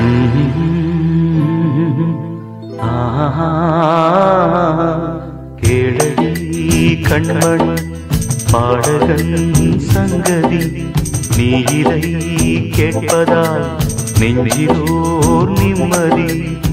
கேளடி கண்மணி பாடகன் சங்கதி நீ இதை கேட்பதால் நெஞ்சிலோர் நிம்மதி.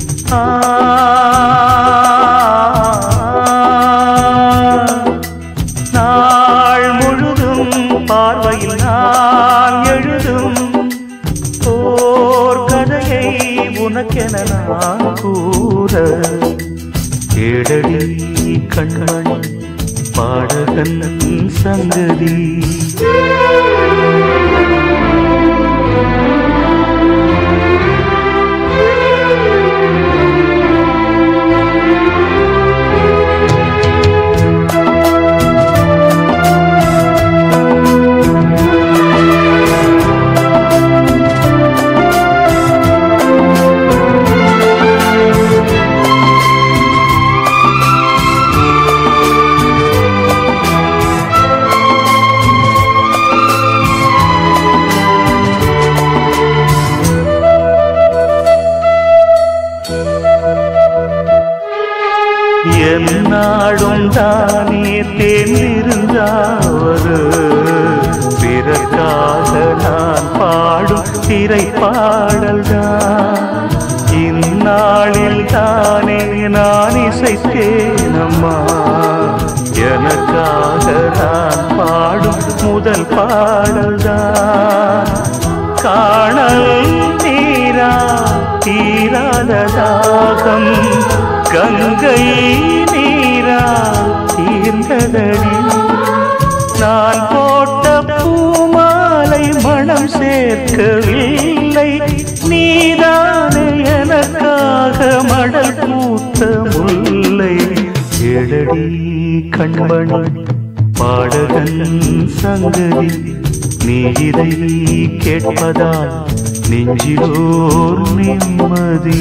நாள் முழுதும் பார்வையில் நான் எழுதும் ஓர் கதையை உனக்கென நான் கூற. கேளடி கண்மணி பாடகன் சங்கதி. நாடும் தானே தேர்ந்திருந்தாவது பிறக்காக நான் பாடும் திரைப்பாடல்தான். இந்நாளில் தானே நான் இசைத்தேனம்மா எனக்காக நான் பாடும் முதல் பாடல்தான். காணல் நீரா தீராத தாகம் கங்கை நீரா தீர்ந்ததடி. நான் போட்ட பூமாலை மனம் சேர்க்கவில்லை நீதானே எனக்காக மடல் பூத்த முல்லை. கேளடி கண்மணி பாடகன் சங்கதி நீ இதை கேட்பதால் நெஞ்சிலோர் நிம்மதி.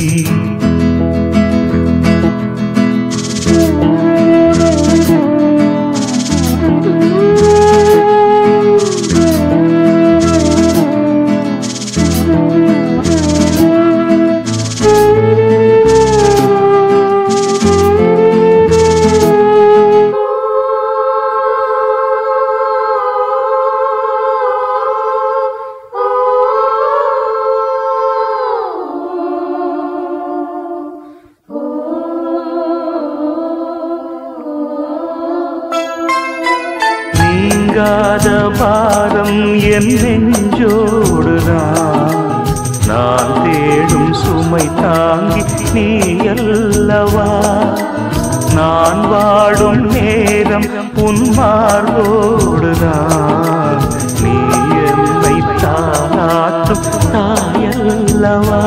நீங்காத பாரம் என் நெஞ்சோடுதான் நான் தேடும் சுமை தாங்கி நீ அல்லவா. நான் வாடும் நேரம் உன் மார்போடுதான் நீ என்னை தாளாற்றும் தாயல்லவா.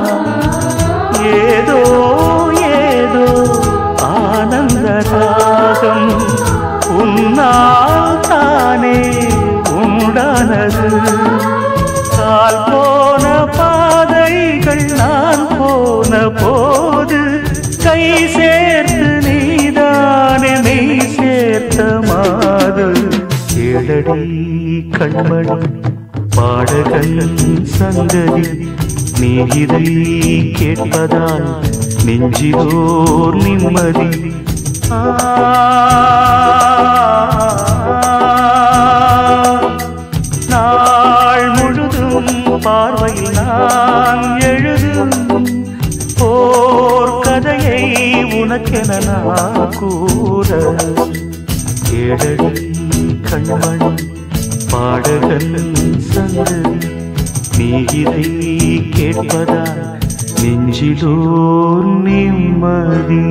ஏதோ ஏதோ ஆனந்த ராகம் உன்னால் தானே உண்டானது. கால் போன பாதைகள் நான் போன போது கை சேர்த்து நீதானே மெய் சேர்த்த மாது. கேளடி கண்மணி பாடகன் சங்கதி நீ இதை கேட்பதால் நெஞ்சிலோர் நிம்மதி. நாள் முழுதும் பார்வையில் நான் எழுதும் ஓர் கதையை உனக்கென நான் கூற. கேளடி கண்மணி பாடகன் சங்கதி நீ இதை கேட்பதால் நெஞ்சிலோர் நிம்மதி.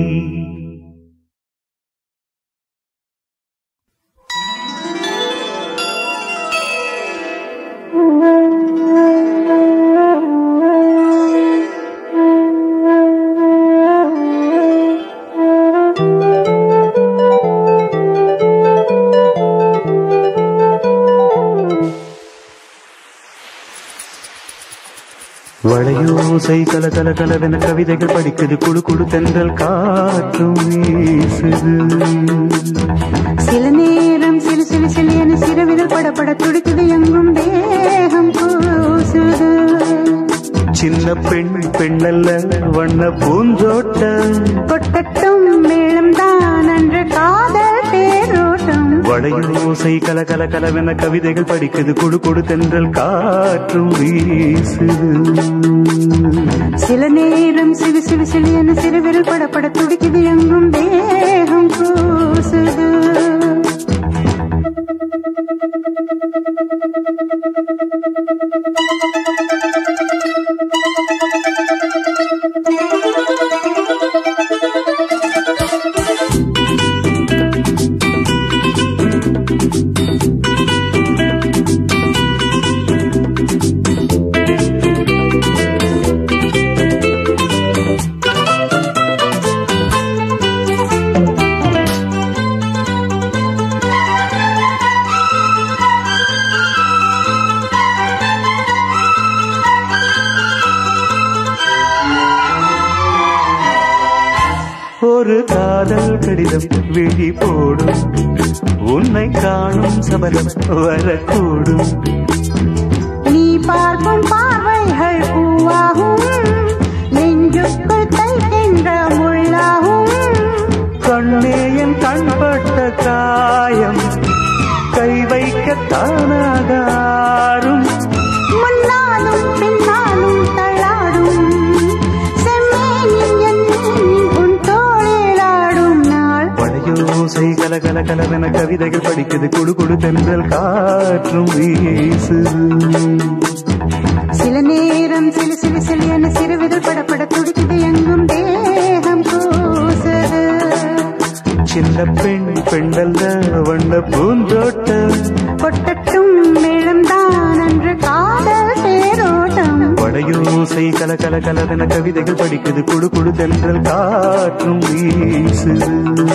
வளையோசை கல கல கலவென கவிதைகள் படிக்குது குழு குழு தென்றல் காற்றும் வீசுது. சில நேரம் சிறு சிறு சிறு என சிறுவிரல் படப்பட துடிக்குது எங்கும் தேகம் கூசுது. சின்ன பெண் பெண்ணல்ல வண்ண பூந்தோட்டம் கொட்டட்டும் மேளம் தான் அன்று காதல் தேரோட்டம் வளையோசை கல கல கலவென கவிதைகள் படிக்குது குடு குடு தென்றல் காற்றும் வீசுது சில நேரம் சிறு சிறு சிறு என சிறுவிரல் படப்பட துடிக்குது எங்கும் தேகம் கூசுது ஒரு காதல் கடிதம் விழி போடும் உன்னை காணும் சபலம் வரக்கூடும் நீ பார்க்கும் பார்வைகள் பூவாகும் நெஞ்சுக்குள் தைக்கின்ற முள்ளாகும் கண்ணே என் கண்பட்ட காயம் கை வைக்க தானாகாரும் முன்னாலும் பின்னாலும் தள்ளாடும் வளையோசை கல கல கலவென கவிதைகள் படிக்குது குடு குடு தென்றல் காற்றும் வீசுது சில நேரம் சிலு சிலு சிலு என சிறுவிதழ் படப்பட துடிக்குது எங்கும் தேகம் கூசுது சின்ன பெண் பெண்ணல்ல வண்ண பூந்தோட்டம் கொட்டட்டும் மேளம் தான் அன்று காதல் தேரோட்டம் வளையோசை கல கல கலவென கவிதைகள் படிக்குது குடு குடு தென்றல் காற்றும் வீசுது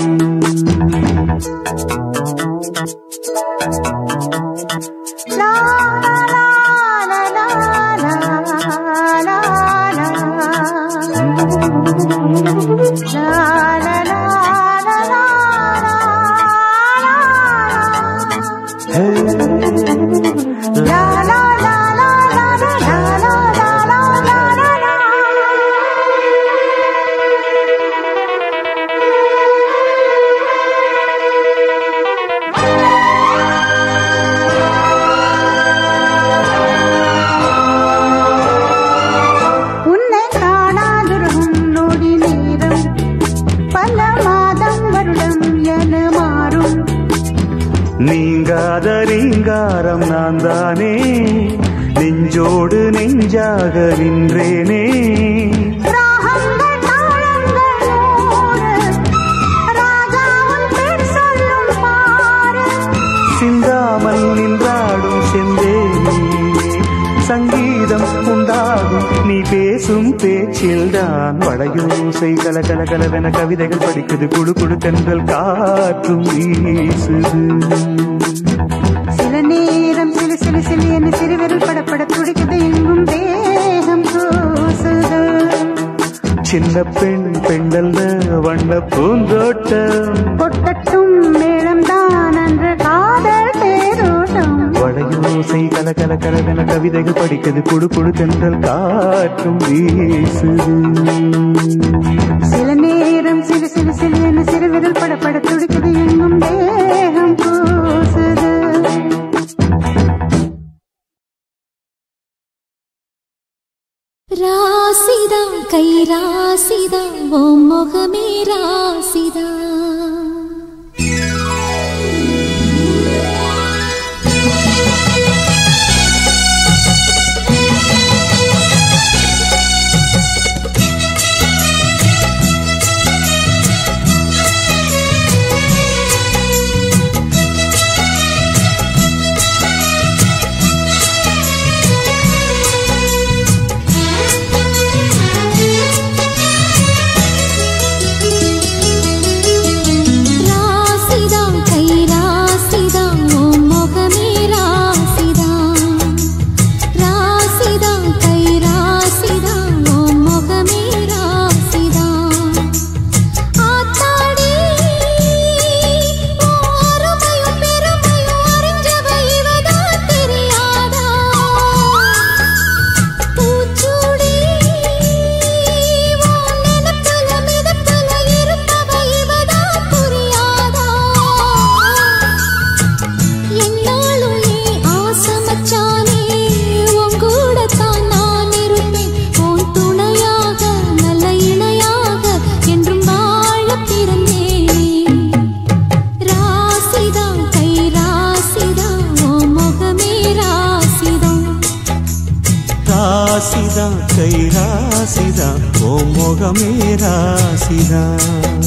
நீங்காத ரீங்காரம் நான் தானே நெஞ்சோடு நெஞ்சாக நின்றேனே சிந்தாமல் நின்றாடும் செந்தேனே சங்கீதம் உண்டாகும் நீ பேசும் பேச்சில்தான் வளையோசை கல கல கலவென கவிதைகள் படிக்குது குடு குடு தென்றல் காற்றும் வீசுது சில நேரம் சிலு சிலு சிலு என சிறுவிரல் படப்பட துடிக்குது எங்கும் தேகம் கூசுது சின்ன பெண் பெண்ணல்ல வண்ண பூந்தோட்டம் கொட்டட்டும் மேளம் தான் அன்று காதல் தேரோட்டம் வளையோசை கல கல கலவென கவிதைகள் படிக்குது குடு குடு தென்றல் காற்றும் வீசுது சில நேரம் சிலு சிலு சிலு என சிறுவிரல் படப்பட துடிக்குது எங்கும் தேகம் கூசுது ராசிதா கை ராசிதா ஓ முகமே ராசிதா முகமே ராசிதான்.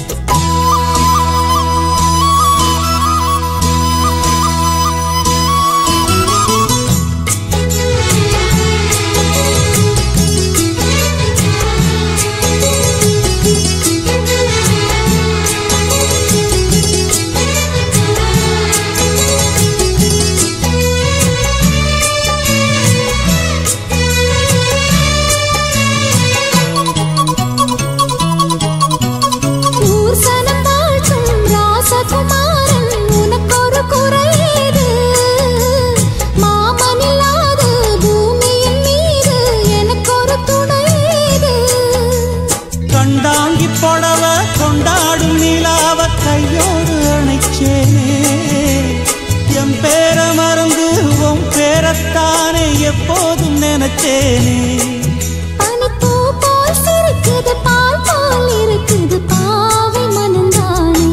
எப்போதும் நினைச்சேனே பனிப்பூ போல் சிரிக்குது பால் போல் இருக்குது பாவை மனந்தானே.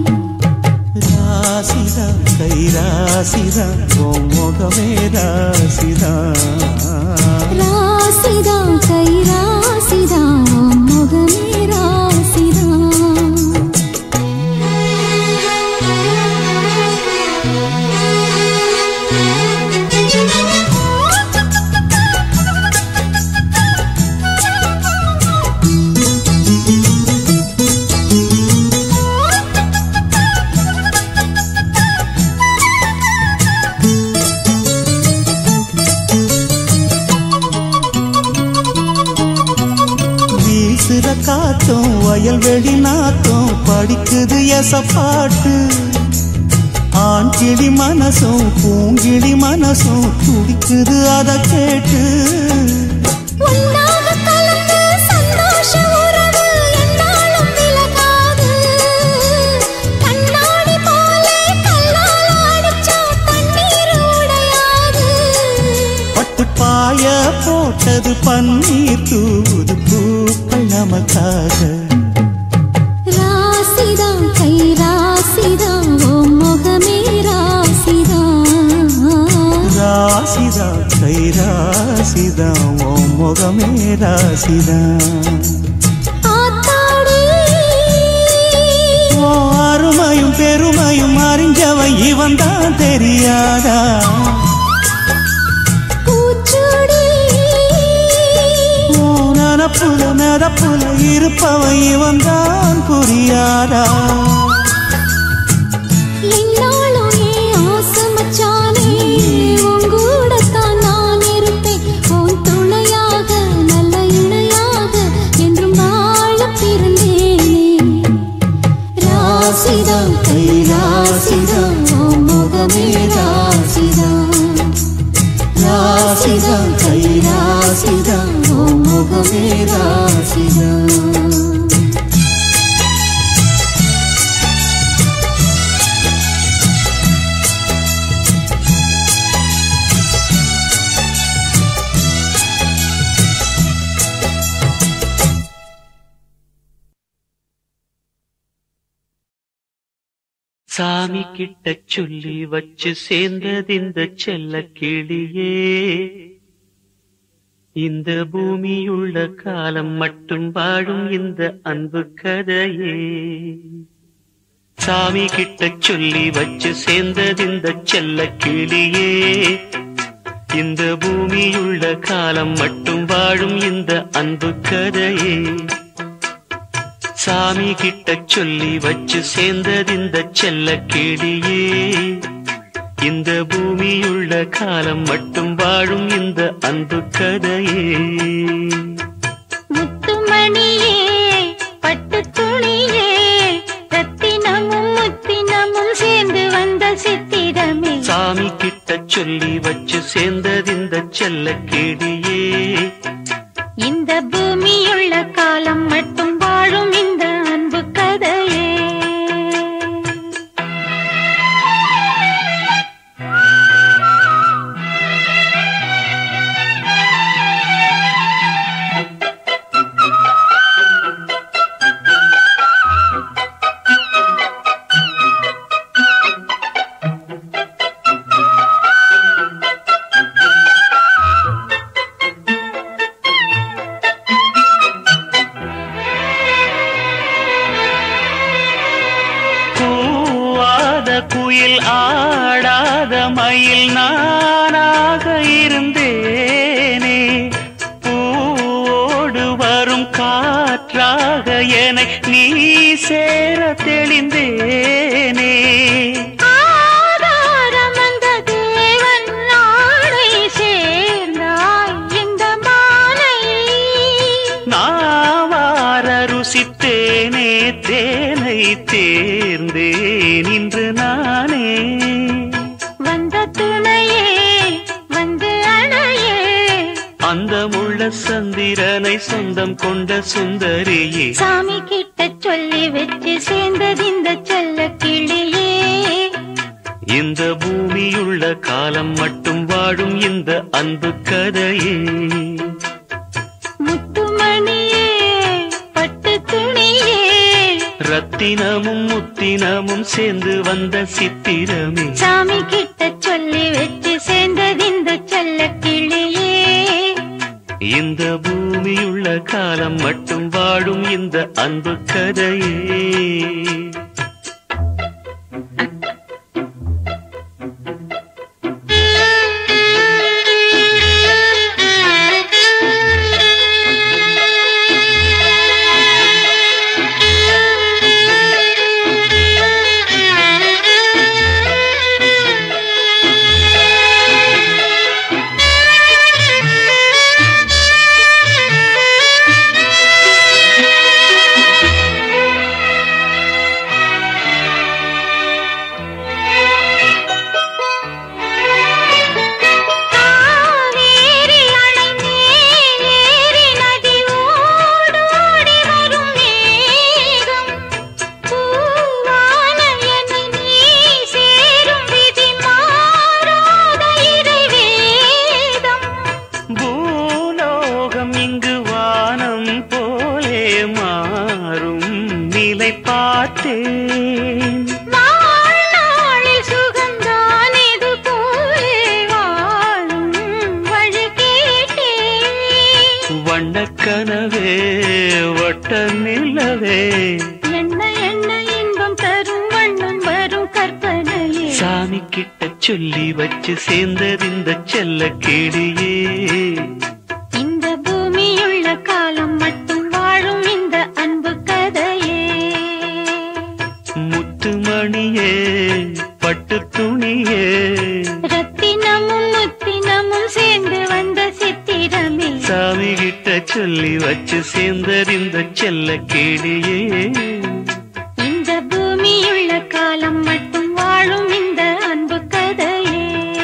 ராசிதா கை ராசிதா உன் முகமே ராசிதா. ராசிதா கை ராசிதா உன் முகமே ராசிதா. காத்தும் வயல்வெளி நாத்தும் படிக்குது எசப்பாட்டு. ஆண் கிளி மனசும் பூங்கிளி மனசும் துடிக்குது அத கேட்டு. பாய போட்டது பன்னீர் தூது பூக்கள் நமக்காக. ராசிதா கை ராசிதா உன் முகமே ராசிதா. ராசிதா கை ராசிதா உன் முகமே ராசிதா. அருமையும் பெருமையும் அறிஞ்சவன் இவன் தான் தெரியாதா. நனப்புல நதப்புல இருப்பவன் இவன் தான் புரியாதா. என்னாலும் ஏன் ஆசமச்சானே உங்கூடத்தான் நான் இருப்பேன். உன் துணையாக நல்ல இணையாக என்றும் வாழ பிறந்தேனே. ராசிதா கை ராசிதா உன் முகமே ராசிதா. ராசிதா கை ராசிதா உன் முகமே ராசிதா. சாமி கிட்ட சொல்லி வச்சு சேர்ந்தது இந்த செல்ல கிளியே. இந்த பூமியுள்ள காலம் மட்டும் வாழும் இந்த அன்பு கதையே. சாமி கிட்ட சொல்லி வச்சு சேர்ந்தது இந்த செல்ல கிளியே. இந்த பூமியுள்ள காலம் மட்டும் வாழும் இந்த அன்பு கதையே. சாமி கிட்ட சொல்லி வச்சு சேர்ந்தது இந்த செல்ல கிளியே. இந்த பூமியுள்ள காலம் மட்டும் வாழும் இந்த அன்பு கதையே. முத்துமணியே பட்டு துணியே ரத்தினமும் முத்தினமும் சேர்ந்து வந்த சித்திரமே. சாமி கிட்ட சொல்லி வச்சு சேர்ந்தது இந்த செல்ல கிளியே. இந்த பூமியுள்ள காலம் மட்டும் வாழும் இந்த அன்பு கதையே. குயில் ஆடாத மயில் நானாக இருந்தேனே. பூவோடு வரும் காற்றாக என்னை நீ சேர தெளிந்தேனே. ருசித்தேனே தேனை தேர்ந்தேன் இன்று நானே. வந்த துணையே வந்து அணையே, அந்தமுள்ள சந்திரனை சொந்தம் கொண்ட சுந்தரியே. சாமி கிட்ட சொல்லி வச்சு சேர்ந்தது இந்த செல்ல கிளியே. இந்த பூமியுள்ள காலம் மட்டும் வாழும் இந்த அன்பு கதையே. முத்துமணியே பட்டு துணியே, ரத்தினமும் முத்தினமும் சேர்ந்து வந்த சித்திரமே. சாமி கிட்ட சொல்லி வச்சு சேர்ந்தது இந்த செல்ல கிளியே. இந்த பூமியுள்ள காலம் மட்டும் வாழும் இந்த அன்பு கதையே. கனவே வட்ட நிலவே, என்ன என்ன இன்பம் தரும் வண்ணம் வரும் கற்பனையே. சாமி கிட்ட சொல்லி வச்சு சேர்ந்தது இந்த செல்ல கிளியே. இந்த பூமியுள்ள காலம் மட்டும் வாழும் இந்த அன்பு கதையே. முத்துமணியே பட்டு துணியே, ரத்தினமும் முத்தினமும் சேர்ந்து வந்த சித்திரமே. சாமி கிட்ட சொல்லி வச்சு சேர்ந்தது இந்த செல்ல கிளியே. இந்த பூமியுள்ள காலம் மட்டும் வாழும் இந்த அன்பு கதையே.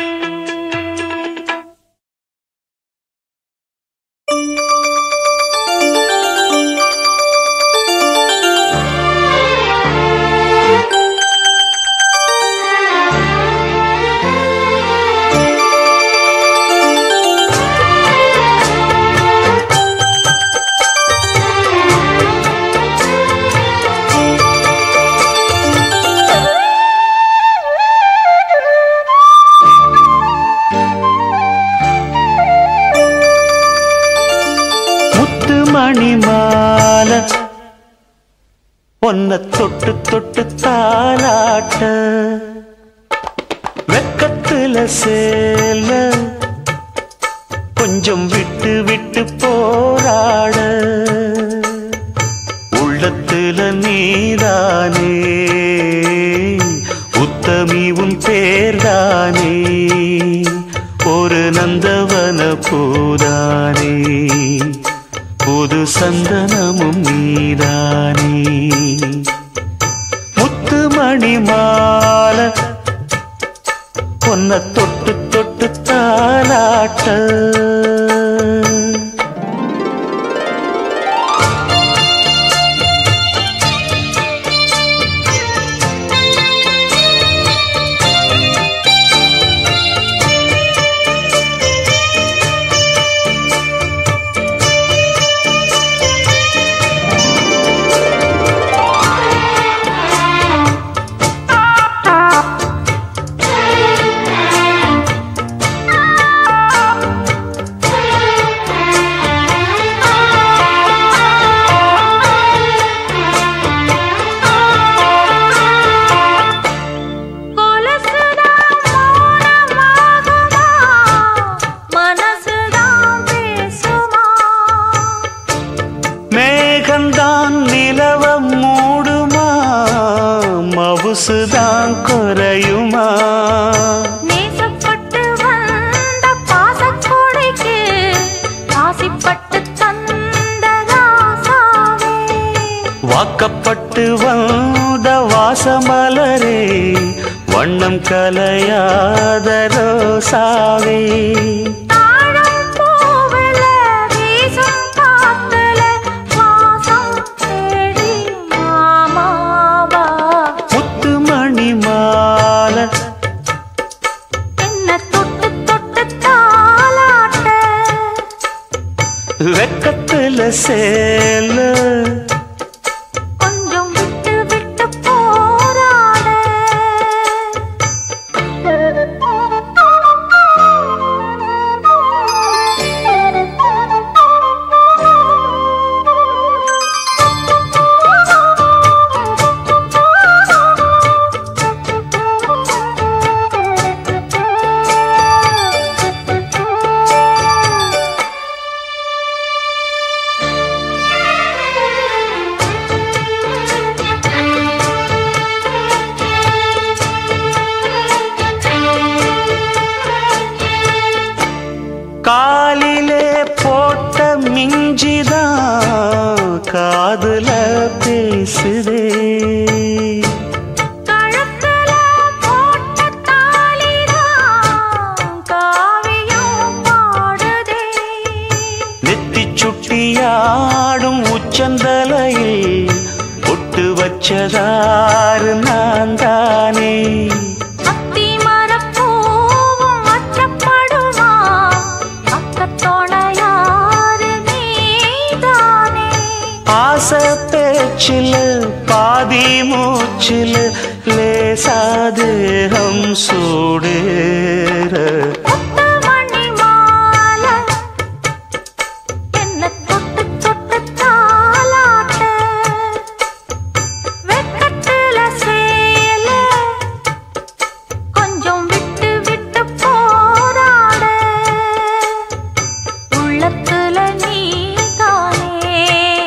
மணிமால பொன்ன தொட்டு தொட்டு தாலாட்ட, வெக்கத்துல சேல கொஞ்சம் விட்டு விட்டு போராட, உள்ளத்துல நீதானே உத்தமி உன் பேர்தானே, ஒரு நந்தவன பூதானே புது சந்தனமும் நீதானே. முத்துமணி மால பொன்ன தொட்டு தொட்டு தாலாட்ட, சொகுசுதான் குறையுமா? நேசப்பட்டு வந்த பாசக்கோடைக்கு ஆசைப்பட்டு தந்த ராசாவே, வாக்கப்பட்டு வந்த வாசமலரே, வண்ணம் கலையாத ரோசாவே. தாழம் பூவுல வீசும் காத்துல வாசம் தேடி மாமாவா, முத்துமணி மாலை என்ன தொட்டு தொட்டு தாலாட்ட, வெக்கத்துல சேல கொஞ்சம் விட்டு விட்டு போராட. காலிலே போட்ட மிஞ்சிதான் காதுல பேசுதே, கழுத்துல போட்ட தாலிதான் காவியம் பாடுதே, நெத்தி சுட்டியாடும் உச்சந்தலையில் பொட்டு வச்சதாறு நான் தானே. அத்தி மரப்பூவும் அச்சப்படுமா, அக்கத்தோணையாறு நீதானே. ஆசை பேச்சில் பாதி மூச்சில் லேசாதேகம் சூடேற, முத்துமணி மாலை என்ன தொட்டு தொட்டு தாலாட்ட, வெக்கத்துல சேல கொஞ்சம் விட்டு விட்டு போராட. உள்ளத்துல நீதானே,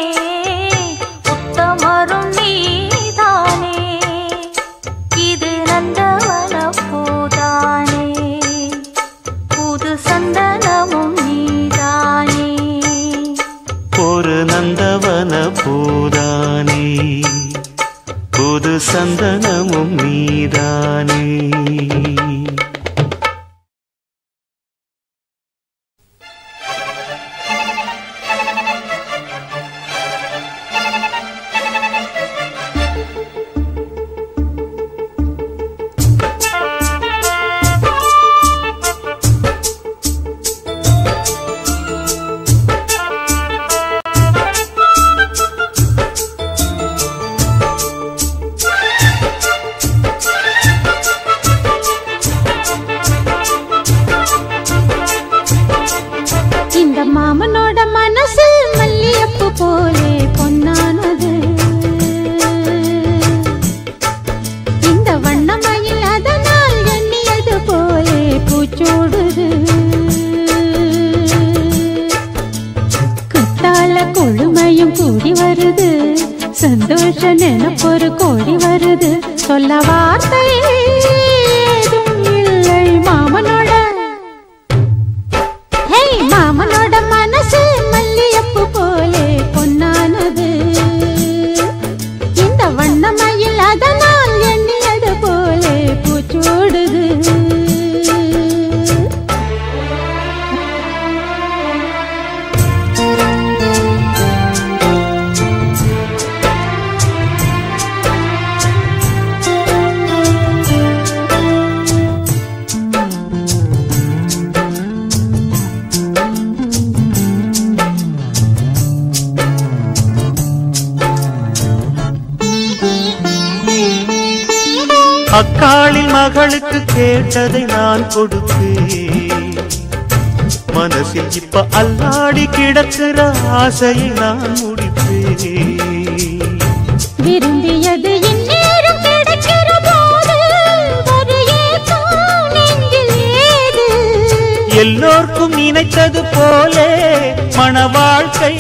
உத்தமரும் நீதானே, இது நந்தவன பூதானே, புது சந்தனமும் நீதானே. ஒரு நந்தவன பூதானே, புது சந்தனமும் நீதானே. இந்த மாமனோட மனசு மல்லியப்பு போலே பொன்னானது, இந்த வண்ணமயில் அதனால் எண்ணியது போலே பூச்சோடுது. குத்தால கொழுமையும் கூடி வருது, சந்தோஷ நினைப்பொரு கோடி வருது, சொல்ல வார்த்தை ஏதும் இல்லை மாமனோட. மாமனோட மனசு மல்லியப்பு போலே பொன்னானது, இந்த வண்ணமயில் அதனால் எண்ணியது போலே பூச்சோடுது. அக்காளின் மகளுக்கு கேட்டதை நான் கொடுத்தேன், மனசில் இப்ப அல்லாடி கிடக்கிற ஆசையை நான் முடிப்பேன். விரும்பியது இந்நேரம் கிடைக்கிற போது ஒரு ஏக்கம் நெஞ்சில் ஏது? எல்லோர்க்கும் நினைத்தது போலே மன வாழ்க்கை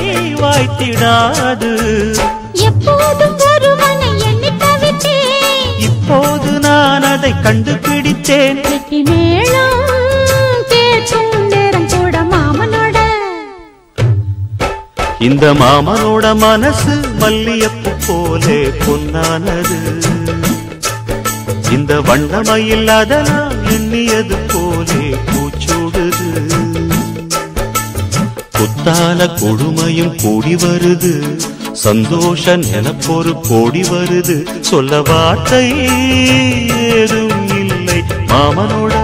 வாய்த்திடாது. எப்போதும் ஒருவனை எண்ணி தவித்தேன், இப்போ கண்டுபிடித்தேன். கெட்டி மேளம் கேட்கும் நேரம் கூட மாமனோட. இந்த மாமனோட மனசு மல்லியப்பு போலே பொன்னானது. இந்த வண்ணமயில் அதனால் எண்ணியது போலே பூச்சூடுது. குத்தால கொடுமையும் கூடி வருது, சந்தோஷ நிலப்பொரு கோடி வருது. சொல்ல வார்த்தை ஏதும் இல்லை மாமனோட.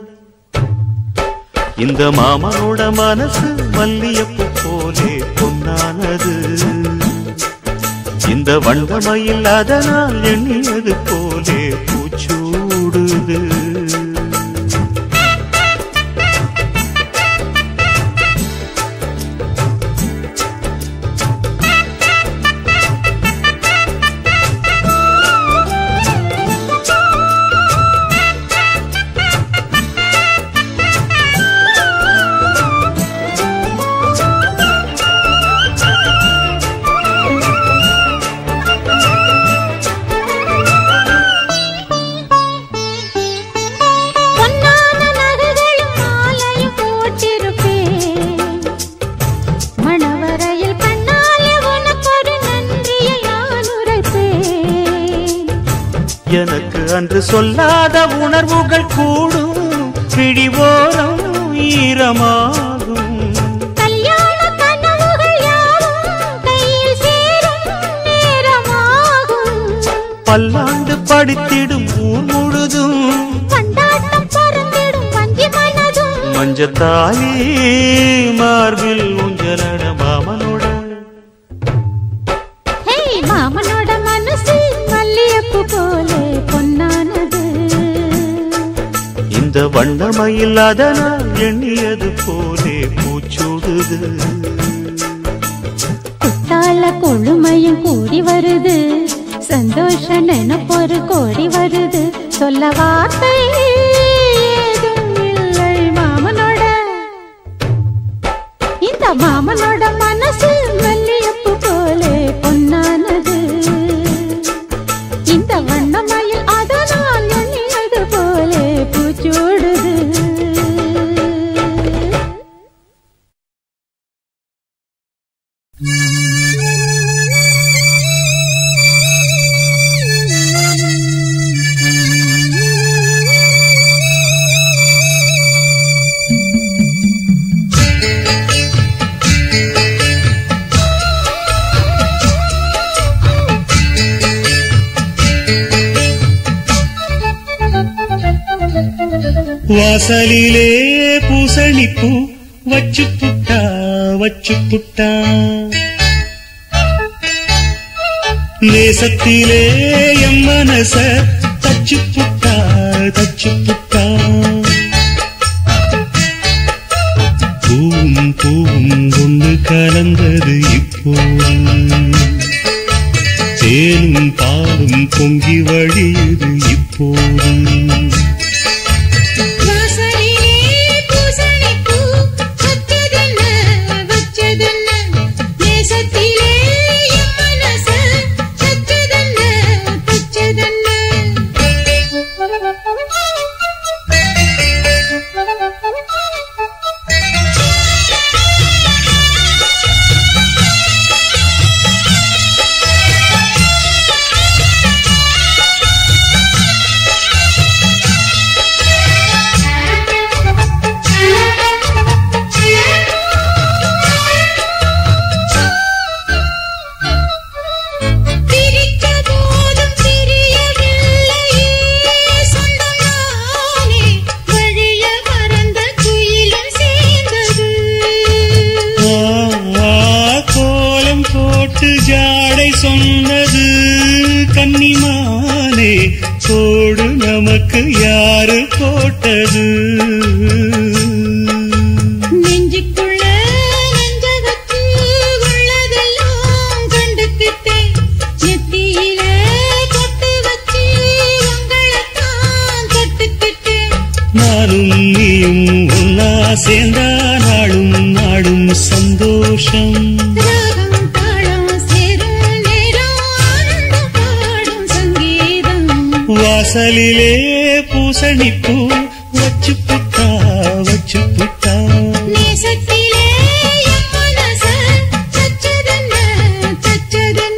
இந்த மாமனோட மனசு மல்லியப்பு போலே பொன்னானது. இந்த வண்ணமயில் அதனால் எண்ணியது போலே பூச்சூடுது. எனக்கு அன்று சொல்லாத உணர்வுகள் கூடும், பிடிவோரம் ஈரமாகும். கல்யாண கனவுகள் யாவும் கையில் சேரும் நேரமாகும். பல்லாண்டு படித்திடும் ஊர் முழுதும் கொண்டாட்டம் பறந்திடும் வஞ்சி மனதும். மஞ்சத்தாலி மார்பில் ஊஞ்சலட மாமனோட. ஹே மாமனோட மனசு மல்லியப்பு போலே பொன்னானது. இந்த வண்ணமயில் அதனால் எண்ணியது போலே பூச்சூடுது. குத்தால கொழுமையும் கூடி வருது, சந்தோஷ நினைப்பொரு கோடி வருது. சொல்ல வார்த்தை ஏதும் இல்லை மாமனோட. இந்த மாமனோட மனசு மல்லியப்பு போலே பொன்னானது. இந்த வண்ணமயில் அதனால் எண்ணியது போலே பூச்சூடுது. வாசலிலே பூசணிப்பூ வச்சு புட்டா வச்சு புட்டா, நேசத்திலே எம் மனச தச்சு புட்டா தச்சு புட்டா. பூவும் பூவும் ஒன்று கலந்தது இப்போது, தேனும் பாலும் பொங்கி வழியுது இப்போது. ஜாடை சொன்னது கன்னிமானே, கோடு நமக்கு யாரு போட்டது? நெஞ்சுக்குள்ள நெஞ்சகத்து உள்ளதெல்லாம் கண்டுக்கிட்டேன், நெத்தியில தொட்டு வச்சு உங்களைத்தான் தொட்டுக்கிட்டேன். நானும் நீயும் ஒன்னா சேர்ந்தா நாடும் நாடும் சந்தோஷம். வாசலிலே பூ பூசணிப்பூ வச்சு புட்டா வச்சு புட்டா நேசத்திலே என் மனச தச்சதென்ன தச்சதென்ன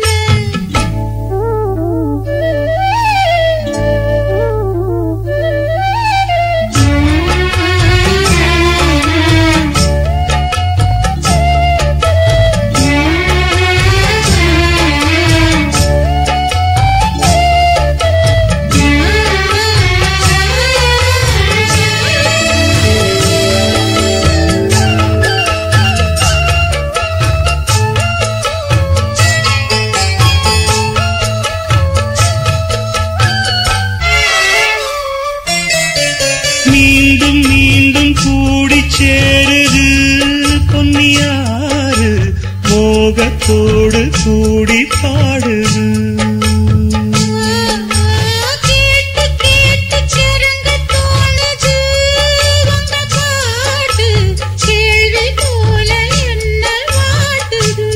மீண்டும் மீண்டும் கூடி சேருது பொன்னியாறு மோகத்தோடு கூடி பாடுது கேட்டு கேட்டு சிறங்க தோணுது உங்க பாட்டு கேள்வி போல என்ன வாட்டுது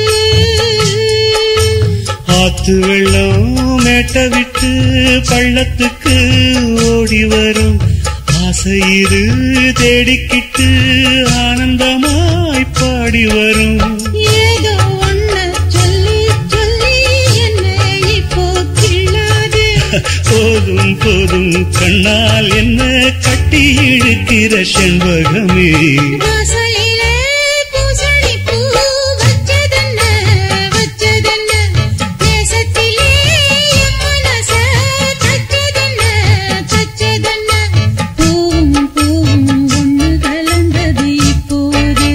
ஆத்து வெள்ளம் மேட்ட விட்டு பள்ளத்துக்கு ஓடி வரும் ஆசையிரு தேடிக்கிட்டு ஆனந்தமாய் பாடி வரும் ஏதோ ஒண்ணு சொல்லி சொல்லி என்னை இப்போ கிள்ளாது போதும் போதும் கண்ணால் என்ன கட்டி இழுக்கிற செண்பகமே வாசலிலே பூசணிப்பூ வச்சதென்ன வச்சதென்ன நேசத்திலே என் மனச தச்சதென்ன தச்சதென்ன பூவும் பூவும் ஒண்ணு கலந்தது இப்போது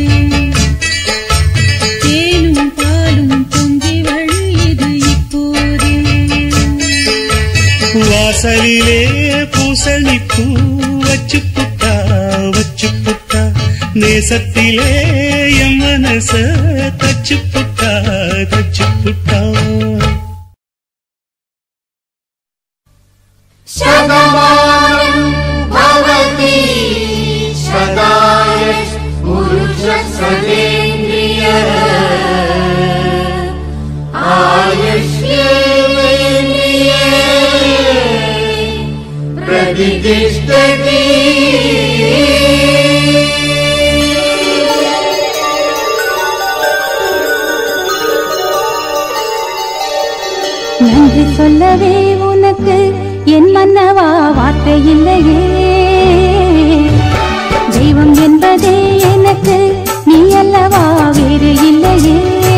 தேனும் பாலும் பொங்கி வழியுது இப்போது வாசலிலே பூசணிப்பூ வச்சு புட்டா வச்சு புட்டா நேசத்திலே என் மனச தச்சு புட்டா தச்சு புட்டா शतमानं भवति शताय पुरुषसदेन्द्रिय आयुष्येवेन्द्रिये प्रतिष्ठति நன்றி சொல்லவே உனக்கு என் மன்னவா வார்த்தை இல்லையே தெய்வம் என்பதே எனக்கு நீ அல்லவா வேறு இல்லையே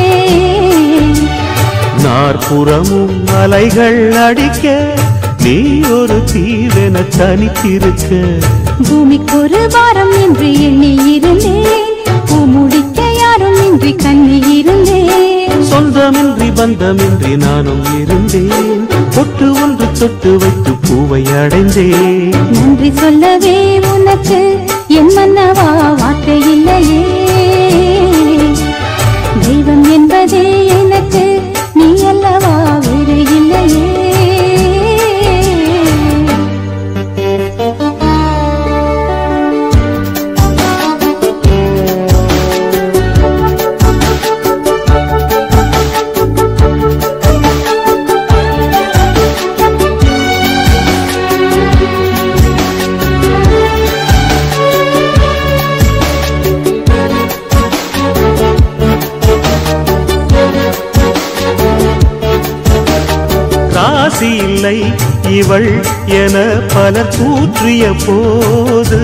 நாற்புறமும் அலைகள் அடிக்க நீ ஒரு தீவென தனித்திருக்க பூமிக்கு ஒரு வாரம் என்று எண்ணி இருந்தேன் பூ முடிக்க யாரும் இன்றி கண்ணி இருந்தேன் சொந்தமின்றி பந்தமின்றி நானும் இருந்தேன் பொட்டு ஒன்று தொட்டு வைத்து பூவை அடைந்தேன் நன்றி சொல்லவே உனக்கு என் மன்னவா வார்த்தை இல்லையே தெய்வம் என்பதே எனக்கு நீ அல்லவா வேறு இல்லையே ராசி இல்லை இவள் என பலர் கூற்றிய போது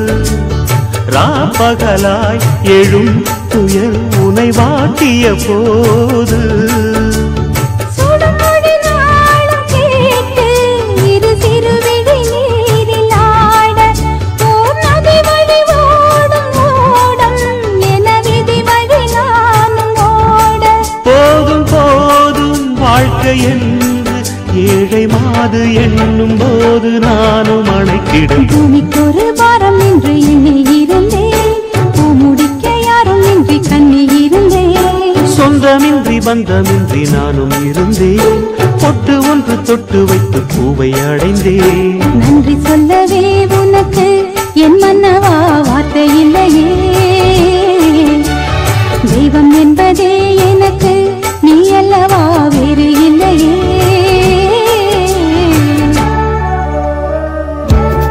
ராப்பகலாய் எழும் புயல் உனை வாட்டிய போது சுடுமொழி நாளும் கேட்டு இரு சிறுவிழி நீரில் ஆட ஓர் நதி வழி ஓடும் ஓடம் என விதி வழி நானும் ஓட போதும் போதும் வாழ்க்கை என்று ஏழை மாது எண்ணும் போது நானும் அணைக்கிடும் பூமிக்கு ஒரு வாரம் என்று எண்ணி இருந்தேன் பூ முடிக்க யாரும் இன்றி கண்ணி இருந்தேன் சொந்தமின்றி பந்தமின்றி நானும் இருந்தேன் பொட்டு ஒன்று தொட்டு வைத்து பூவை அடைந்தேன் நன்றி சொல்லவே உனக்கு என் மன்னவா வார்த்தை இல்லையே தெய்வம் என்பதே எனக்கு நீ அல்லவா வேறு இல்லையே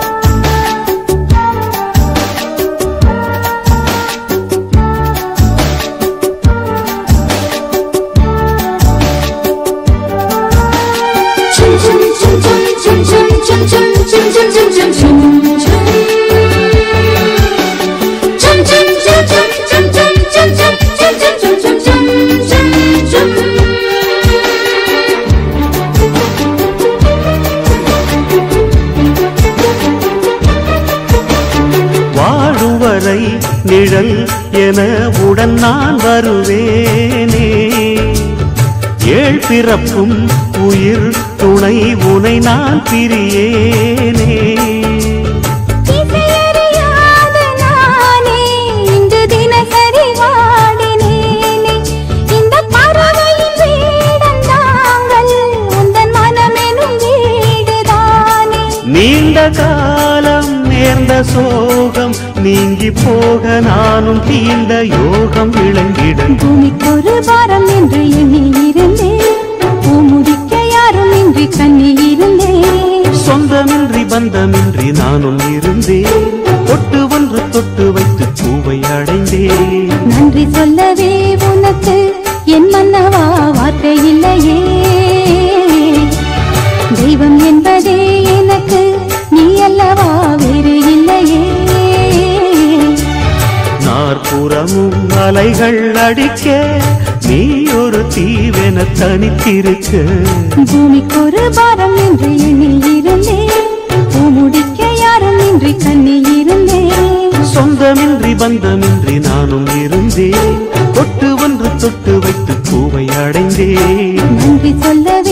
வாழும் வரை நிழல் என உடன் நான் வருவேனே ஏழ் பிறப்பும் உயிர் துணை உனை நான் பிரியேனே நீண்ட காலம் நேர்ந்த சோகம் நீங்கி போக நானும் தீண்ட யோகம் விளங்கிட பூமிக்கு ஒரு பாரம் என்று எண்ணி இருந்தேன் பூமுடிக்க யாரும் இன்றி கண்ணி இருந்தேன் சொந்தமின்றி பந்தமின்றி நானும் இருந்தேன் தொட்டு ஒன்று தொட்டு வைத்து பூவை அடைந்தேன் நன்றி சொல்லவே உனக்கு என் மன்னவா வார்த்தை இல்லையே தெய்வம் என்பதே எனக்கு நீ அல்லவா வேறு இல்லையே நாற்புறமும் அலைகள் அடிக்க நீ ஒரு தீவென தனித்திருக்க பூமிக்கு ஒரு பாரம் என்று எண்ணி இருந்தேன் பூமுடிக்க யாரும் இன்றி கண்ணி இருந்தேன் சொந்தமின்றி பந்தமின்றி நானும் இருந்தேன் தொட்டு ஒன்று தொட்டு வைத்து பூவை அடைந்தேன் நன்றி சொல்லவே